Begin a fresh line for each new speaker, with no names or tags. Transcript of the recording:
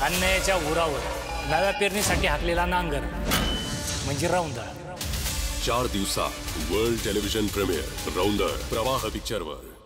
अन्यायाच्या उरावर नव्या पेरणीसाठी हाकलेला नांगर म्हणजे रौंदळ.
4 दिवसात वर्ल्ड टेलिव्हिजन प्रीमियर रौंदळ प्रवाह पिक्चरवर.